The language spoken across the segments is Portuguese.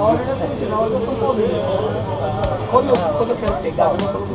Quando eu quero pegar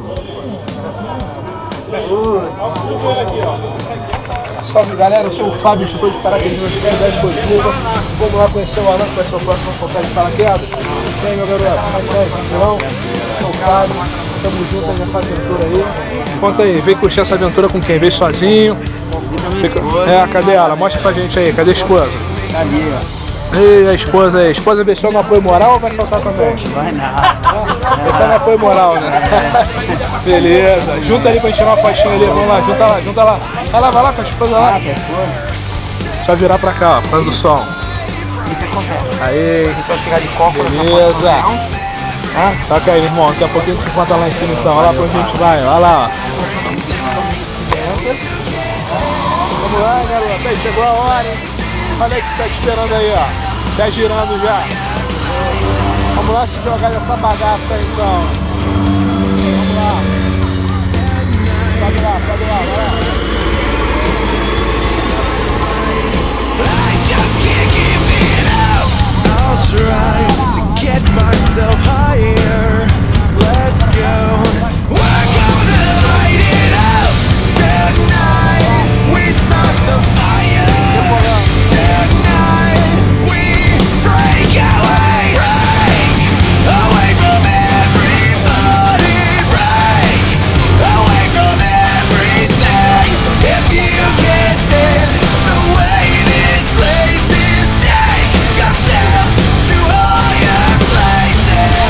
salve galera, eu sou o Fábio, instrutor de paraquedismo da Atividade Esportiva. Vamos lá conhecer o Alan, conhecer o próximo contagem de paraquedas. E aí meu garoto, como é que tá aí? Tranquilão? Sou o Fábio, tamo junto aí nessa aventura aí. Conta aí, veio curtir essa aventura com quem? Veio sozinho? Cadê ela? Mostra pra gente aí, cadê a esposa? Tá ali, ó. E a esposa aí? A esposa deixou no apoio moral ou vai soltar também? Vai não. Tá no apoio moral, né? Beleza. Junta ali pra gente tirar uma fotinha ali. Vamos lá, junta lá, junta lá. Vai lá com a esposa lá. Só virar pra cá, ó, por causa do som. Aí. Só chegar de copo. Beleza. Toca aí, irmão. Daqui a pouquinho você conta lá em cima então. Olha lá pra onde a gente vai. Olha lá, ó. Vamos lá, garoto. Aí chegou a hora, hein? Olha aí que tá te esperando aí, ó. Tá girando já. Vamos lá se jogar nessa bagaça aí, então. Vamos lá. Sobe lá, vai lá. I'll try to get myself higher. Let's go. We're gonna light it up tonight. We start the fire. Tonight we break away from everybody, break away from everything. If you can't stand the way this place is, take yourself to higher places.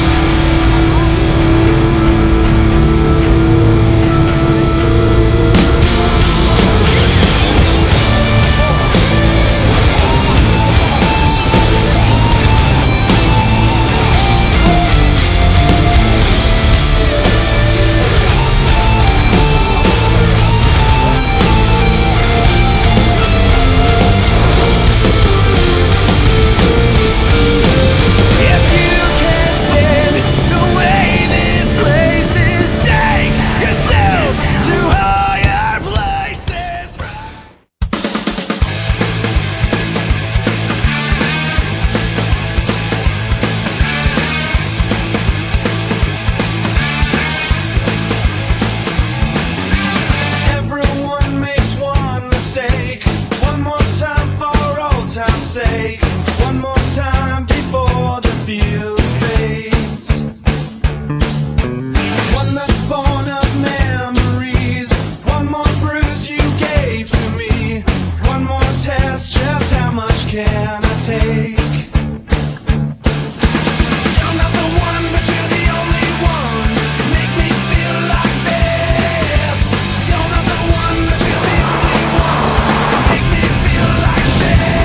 One more time before the feeling fades. One that's born of memories. One more bruise you gave to me. One more test, just how much can I take? You're not the one, but you're the only one. Make me feel like this. You're not the one, but you're the only one. Make me feel like shit.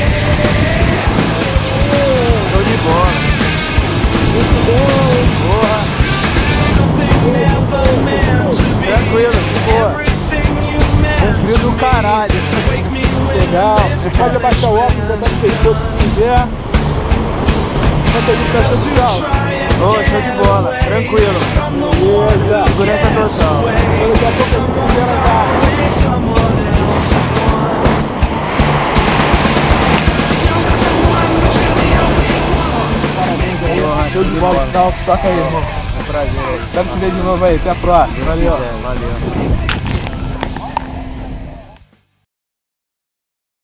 Tranquilo, cumprido do caralho. Legal. Você pode abaixar o óculos, botar no pescoço se quiser. Show de bola, tranquilo. Beleza, segurança total. Daqui a pouco a gente libera a carga. Show de bola, toca aí, irmão. É um prazer. Quero te ver de novo aí, até a próxima. Valeu.